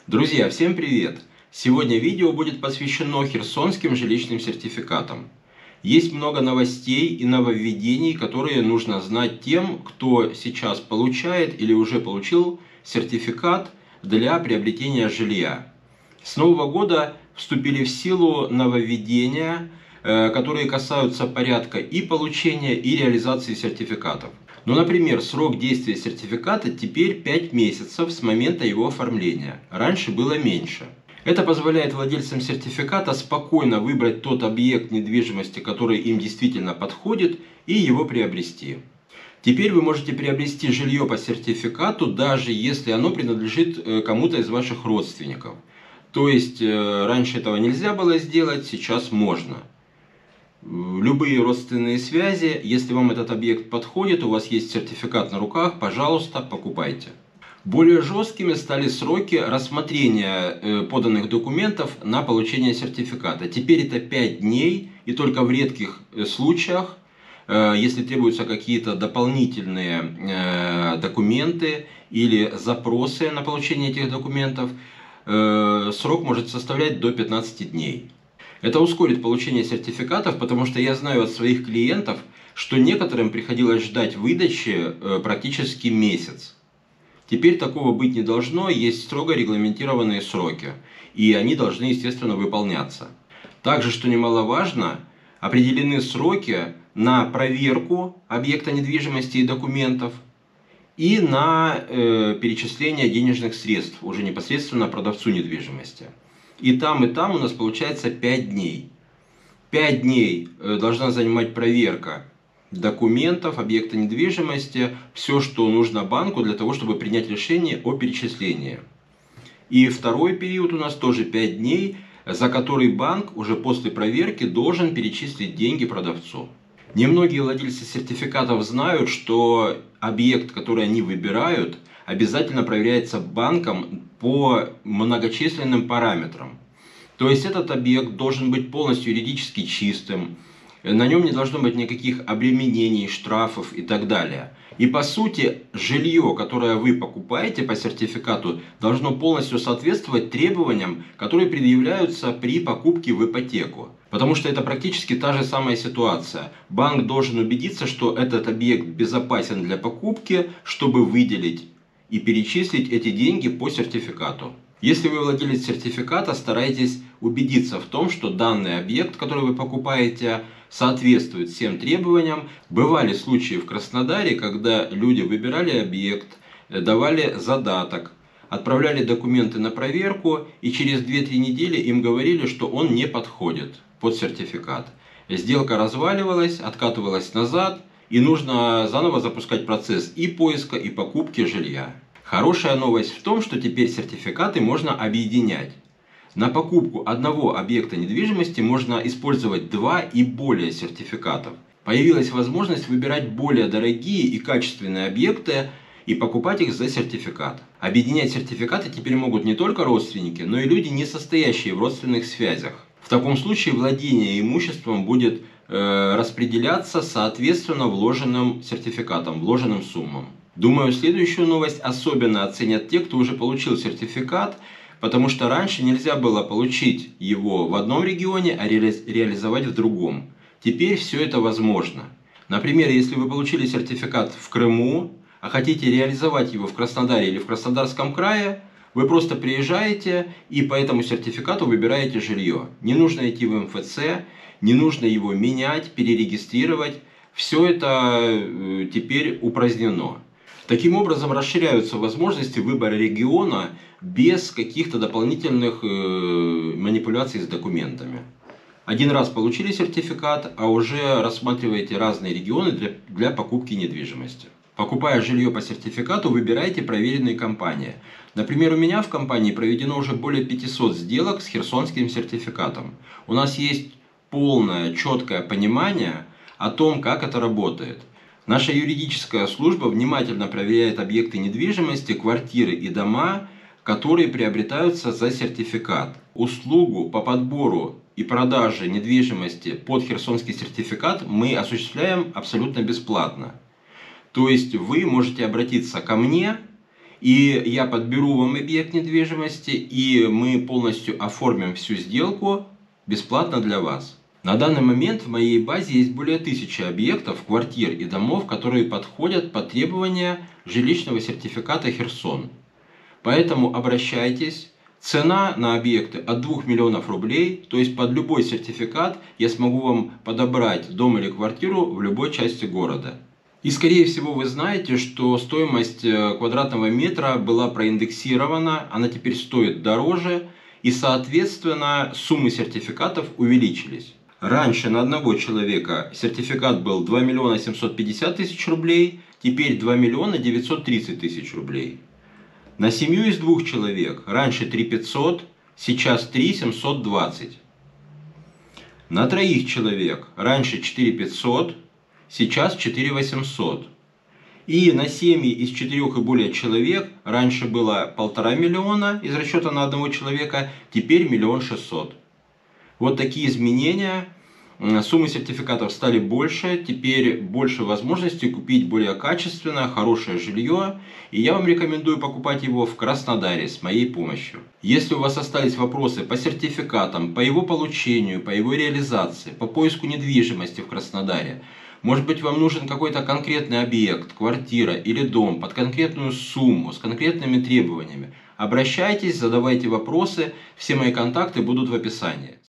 Друзья, всем привет! Сегодня видео будет посвящено херсонским жилищным сертификатам. Есть много новостей и нововведений, которые нужно знать тем, кто сейчас получает или уже получил сертификат для приобретения жилья. С Нового года вступили в силу нововведения, которые касаются порядка и получения, и реализации сертификатов. Ну, например, срок действия сертификата теперь 5 месяцев с момента его оформления. Раньше было меньше. Это позволяет владельцам сертификата спокойно выбрать тот объект недвижимости, который им действительно подходит, и его приобрести. Теперь вы можете приобрести жилье по сертификату, даже если оно принадлежит кому-то из ваших родственников. То есть, раньше этого нельзя было сделать, сейчас можно. Любые родственные связи, если вам этот объект подходит, у вас есть сертификат на руках, пожалуйста, покупайте. Более жесткими стали сроки рассмотрения поданных документов на получение сертификата. Теперь это 5 дней, и только в редких случаях, если требуются какие-то дополнительные документы или запросы на получение этих документов, срок может составлять до 15 дней. Это ускорит получение сертификатов, потому что я знаю от своих клиентов, что некоторым приходилось ждать выдачи практически месяц. Теперь такого быть не должно, есть строго регламентированные сроки, и они должны, естественно, выполняться. Также, что немаловажно, определены сроки на проверку объекта недвижимости и документов и на перечисление денежных средств уже непосредственно продавцу недвижимости. И там у нас получается 5 дней. 5 дней должна занимать проверка документов, объекта недвижимости, все, что нужно банку для того, чтобы принять решение о перечислении. И второй период у нас тоже 5 дней, за который банк уже после проверки должен перечислить деньги продавцу. Немногие владельцы сертификатов знают, что объект, который они выбирают, обязательно проверяется банком по многочисленным параметрам. То есть этот объект должен быть полностью юридически чистым, на нем не должно быть никаких обременений, штрафов и так далее. И по сути, жилье, которое вы покупаете по сертификату, должно полностью соответствовать требованиям, которые предъявляются при покупке в ипотеку. Потому что это практически та же самая ситуация. Банк должен убедиться, что этот объект безопасен для покупки, чтобы выделить и перечислить эти деньги по сертификату. Если вы владелец сертификата, старайтесь убедиться в том, что данный объект, который вы покупаете, соответствует всем требованиям. Бывали случаи в Краснодаре, когда люди выбирали объект, давали задаток, отправляли документы на проверку, и через 2-3 недели им говорили, что он не подходит под сертификат. Сделка разваливалась, откатывалась назад, и нужно заново запускать процесс и поиска, и покупки жилья. Хорошая новость в том, что теперь сертификаты можно объединять. На покупку одного объекта недвижимости можно использовать 2 и более сертификатов. Появилась возможность выбирать более дорогие и качественные объекты и покупать их за сертификат. Объединять сертификаты теперь могут не только родственники, но и люди, не состоящие в родственных связях. В таком случае владение имуществом будет распределяться соответственно вложенным сертификатам, вложенным суммам. Думаю, следующую новость особенно оценят те, кто уже получил сертификат, потому что раньше нельзя было получить его в одном регионе, а реализовать в другом. Теперь все это возможно. Например, если вы получили сертификат в Крыму, а хотите реализовать его в Краснодаре или в Краснодарском крае, вы просто приезжаете и по этому сертификату выбираете жилье. Не нужно идти в МФЦ, не нужно его менять, перерегистрировать. Все это теперь упразднено. Таким образом расширяются возможности выбора региона без каких-то дополнительных манипуляций с документами. Один раз получили сертификат, а уже рассматриваете разные регионы для покупки недвижимости. Покупая жилье по сертификату, выбирайте проверенные компании. Например, у меня в компании проведено уже более 500 сделок с херсонским сертификатом. У нас есть полное, четкое понимание о том, как это работает. Наша юридическая служба внимательно проверяет объекты недвижимости, квартиры и дома, которые приобретаются за сертификат. Услугу по подбору и продаже недвижимости под херсонский сертификат мы осуществляем абсолютно бесплатно. То есть вы можете обратиться ко мне и я подберу вам объект недвижимости, и мы полностью оформим всю сделку бесплатно для вас. На данный момент в моей базе есть более 1000 объектов, квартир и домов, которые подходят под требования жилищного сертификата Херсон. Поэтому обращайтесь. Цена на объекты от 2 миллионов рублей, то есть под любой сертификат я смогу вам подобрать дом или квартиру в любой части города. И скорее всего вы знаете, что стоимость квадратного метра была проиндексирована, она теперь стоит дороже, и соответственно суммы сертификатов увеличились. Раньше на одного человека сертификат был 2 миллиона 750 тысяч рублей, теперь 2 миллиона 930 тысяч рублей. На семью из 2 человек раньше 3 500, сейчас 3 720. На 3 человек раньше 4 500, сейчас 4 800. И на семьи из 4 и более человек раньше было 1,5 миллиона из расчета на одного человека, теперь 1 600 000. Вот такие изменения. Суммы сертификатов стали больше, теперь больше возможностей купить более качественное, хорошее жилье. И я вам рекомендую покупать его в Краснодаре с моей помощью. Если у вас остались вопросы по сертификатам, по его получению, по его реализации, по поиску недвижимости в Краснодаре, может быть вам нужен какой-то конкретный объект, квартира или дом под конкретную сумму, с конкретными требованиями, обращайтесь, задавайте вопросы, все мои контакты будут в описании.